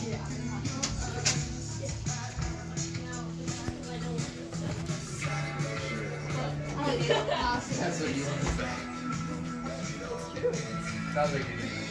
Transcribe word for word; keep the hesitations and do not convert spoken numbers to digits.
That's what you want to say. Sounds like you did.